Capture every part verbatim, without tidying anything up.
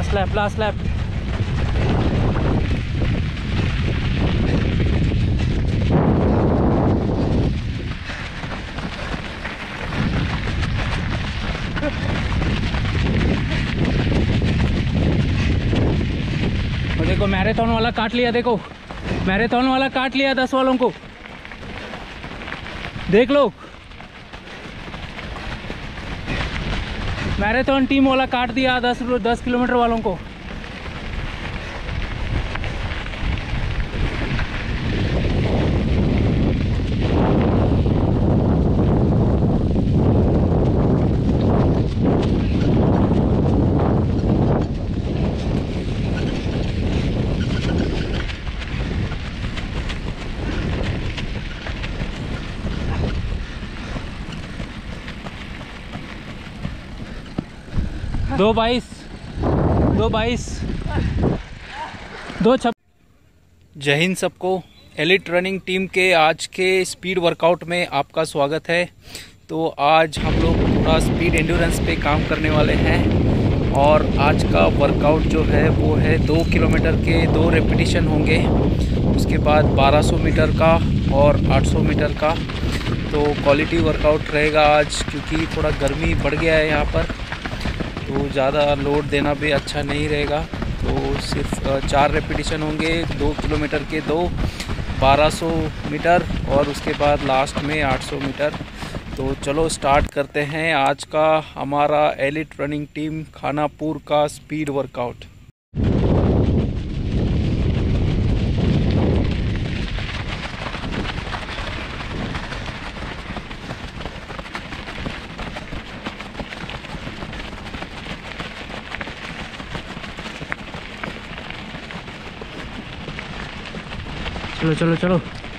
Last lap, last lap. देखो marathon वाला काट लिया, देखो मैराथन वाला काट लिया दस वालों को, देख लो मैराथन टीम वाला काट दिया दस दस किलोमीटर वालों को। दो बाईस दो बाईस दो छप। जय हिंद सबको। एलिट रनिंग टीम के आज के स्पीड वर्कआउट में आपका स्वागत है। तो आज हम लोग थोड़ा स्पीड एंड्योरेंस पे काम करने वाले हैं और आज का वर्कआउट जो है वो है दो किलोमीटर के दो रेपिटेशन होंगे, उसके बाद बारह सौ मीटर का और आठ सौ मीटर का। तो क्वालिटी वर्कआउट रहेगा आज, क्योंकि थोड़ा गर्मी बढ़ गया है यहाँ पर, तो ज़्यादा लोड देना भी अच्छा नहीं रहेगा। तो सिर्फ चार रेपिटेशन होंगे, दो किलोमीटर के दो, बारह सौ मीटर और उसके बाद लास्ट में आठ सौ मीटर। तो चलो स्टार्ट करते हैं आज का हमारा एलिट रनिंग टीम खानापुर का स्पीड वर्कआउट। चलो चलो चलो।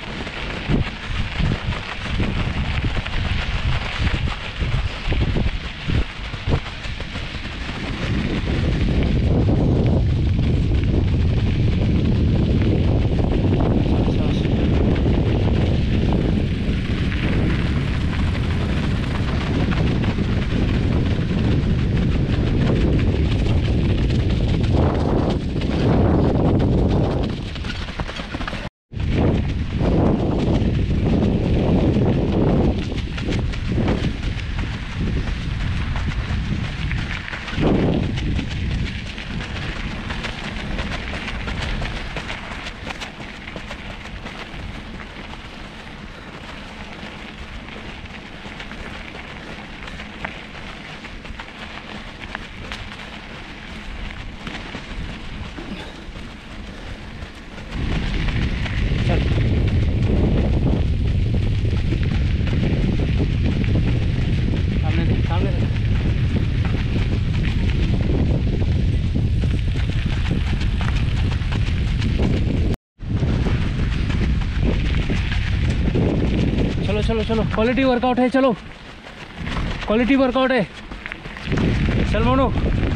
चलो चलो क्वालिटी वर्कआउट है, चलो क्वालिटी वर्कआउट है। चल मोनू,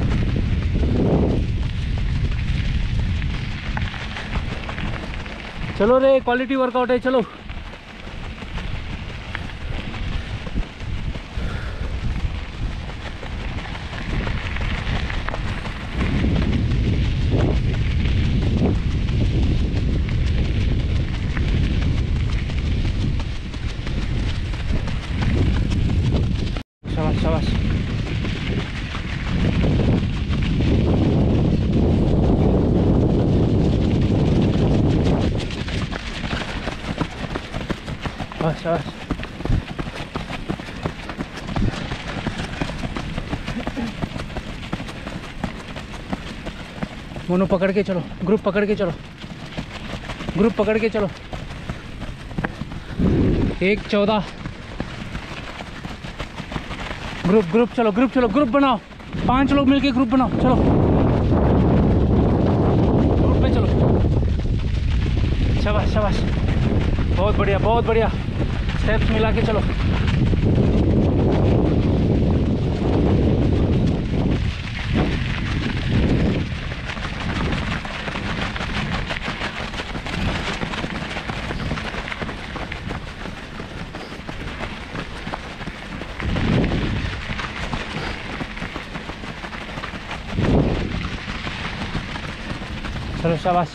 चलो रे क्वालिटी वर्कआउट है, चलो। शाबाश। शाबाश शाबाश। मोनू पकड़ के चलो, ग्रुप पकड़ के चलो, ग्रुप पकड़ के चलो। एक चौदह। ग्रुप ग्रुप चलो, ग्रुप चलो, ग्रुप बनाओ, पांच लोग मिलके ग्रुप बनाओ, चलो ग्रुप में चलो। शाबाश शाबाश, बहुत बढ़िया बहुत बढ़िया। स्टेप्स मिला के चलो। चलो शाबाश।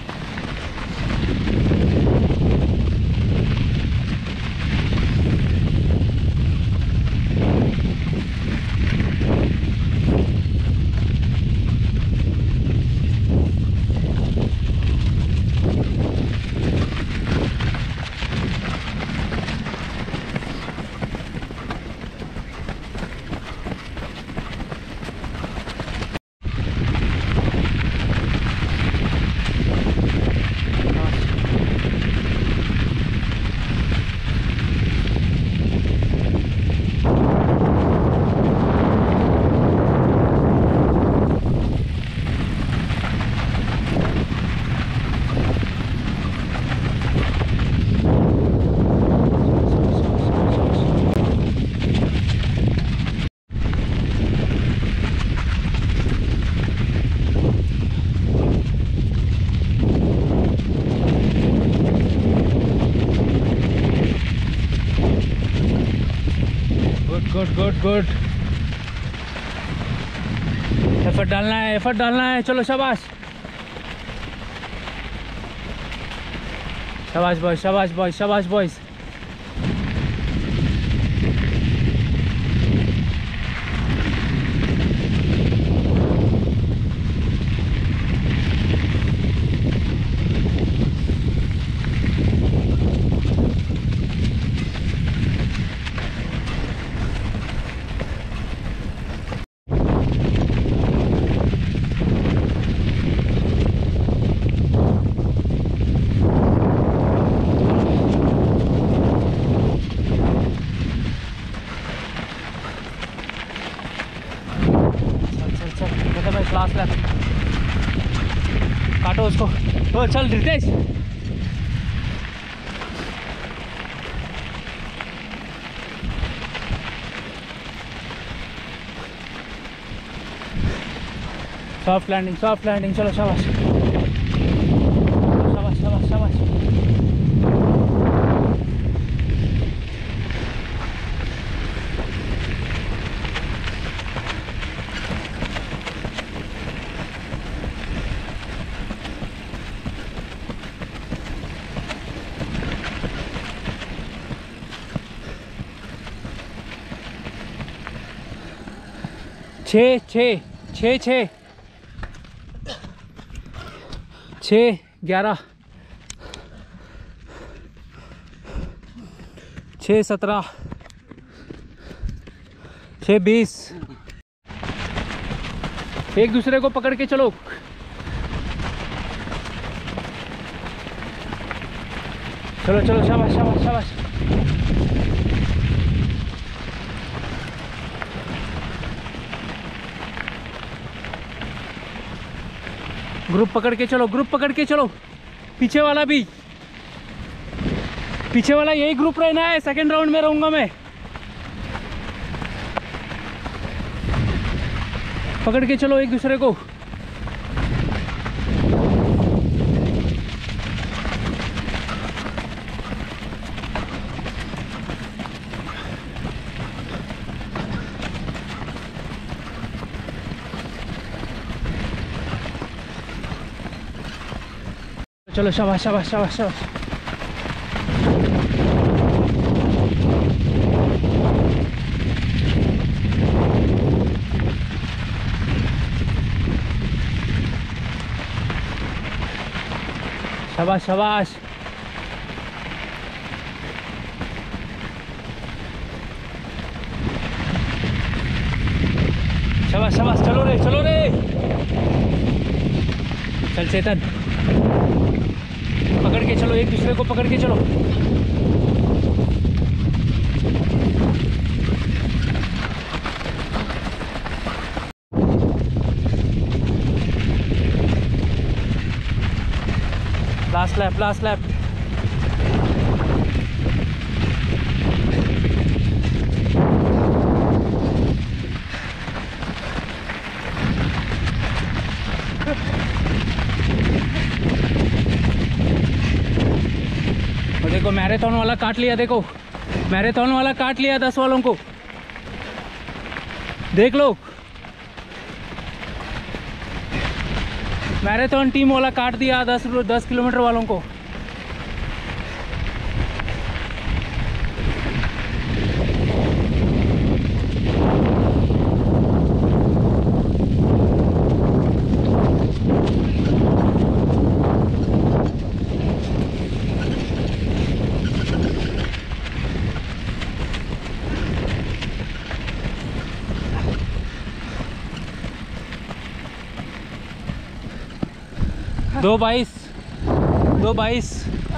Good good good. एफर्ट डालना है, एफर्ट डालना है। चलो शाबाश शाबाश बॉयज, शाबाश बॉयज, शाबाश बॉयज। लास्ट लैप काटो उसको। ओ चल Ritesh, soft landing, soft landing. चलो शाबाश शाबाश शाबाश शाबाश। छः छः छः छः छः ग्यारह छः सत्रह छः बीस। एक दूसरे को पकड़ के चलो। चलो चलो शाबाश शाबाश शाबाश। ग्रुप पकड़ के चलो, ग्रुप पकड़ के चलो। पीछे वाला भी, पीछे वाला यही ग्रुप रहना है। सेकंड राउंड में रहूंगा मैं। पकड़ के चलो एक दूसरे को। चलो शाबाश शाबाश शाबाश शाबाश। शाबाश शाबाश। शाबाश शाबाश। चलो रे चलो रे। चल चेतन, पकड़ के चलो एक दूसरे को, पकड़ के चलो। Last lap, last lap. देखो मैराथन वाला काट लिया, देखो मैराथन वाला काट लिया दस वालों को, देख लो। मैराथन टीम वाला काट दिया दस दस किलोमीटर वालों को। दो बाईस दो बाईस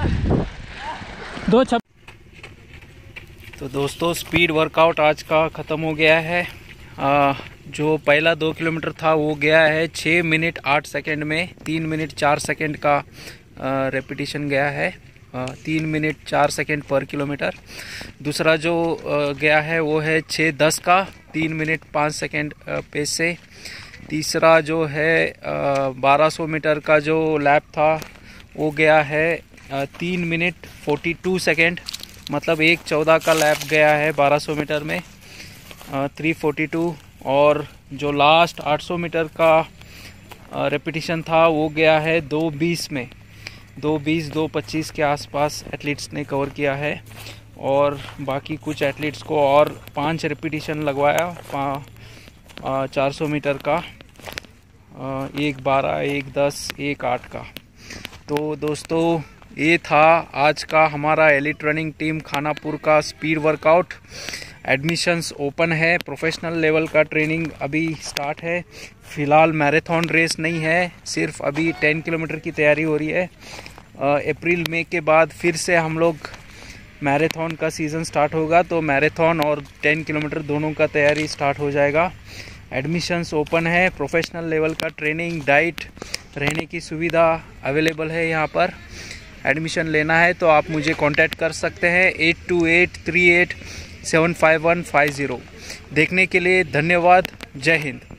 दो छप तो दोस्तों स्पीड वर्कआउट आज का ख़त्म हो गया है। आ, जो पहला दो किलोमीटर था वो गया है छः मिनट आठ सेकंड में, तीन मिनट चार सेकंड का रेपिटेशन गया है, आ, तीन मिनट चार सेकंड पर किलोमीटर। दूसरा जो आ, गया है वो है छः दस का, तीन मिनट पाँच सेकंड पेस से। तीसरा जो है बारह सौ मीटर का जो लैप था वो गया है आ, तीन मिनट फोर्टी टू सेकेंड, मतलब एक चौदह का लैप गया है बारह सौ मीटर में, थ्री फोर्टी टू। और जो लास्ट आठ सौ मीटर का रेपिटेशन था वो गया है दो बीस में, दो बीस दो पच्चीस के आसपास एथलीट्स ने कवर किया है। और बाकी कुछ एथलीट्स को और पांच रेपिटेशन लगवाया चार सौ मीटर का, एक बारह एक दस एक आठ का। तो दोस्तों ये था आज का हमारा एलिट रनिंग टीम खानापुर का स्पीड वर्कआउट। एडमिशन्स ओपन है, प्रोफेशनल लेवल का ट्रेनिंग अभी स्टार्ट है। फ़िलहाल मैराथन रेस नहीं है, सिर्फ अभी टेन किलोमीटर की तैयारी हो रही है। अप्रैल मई के बाद फिर से हम लोग मैराथन का सीज़न स्टार्ट होगा, तो मैराथन और टेन किलोमीटर दोनों का तैयारी स्टार्ट हो जाएगा। एडमिशन्स ओपन है, प्रोफेशनल लेवल का ट्रेनिंग, डाइट, रहने की सुविधा अवेलेबल है यहाँ पर। एडमिशन लेना है तो आप मुझे कांटेक्ट कर सकते हैं eight two eight three eight seven five one five zero. देखने के लिए धन्यवाद। जय हिंद।